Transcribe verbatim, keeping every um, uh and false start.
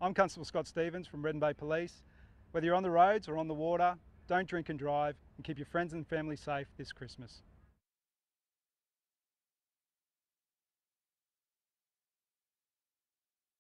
I'm Constable Scott Stevens from Redland Police. Whether you're on the roads or on the water, don't drink and drive, and keep your friends and family safe this Christmas.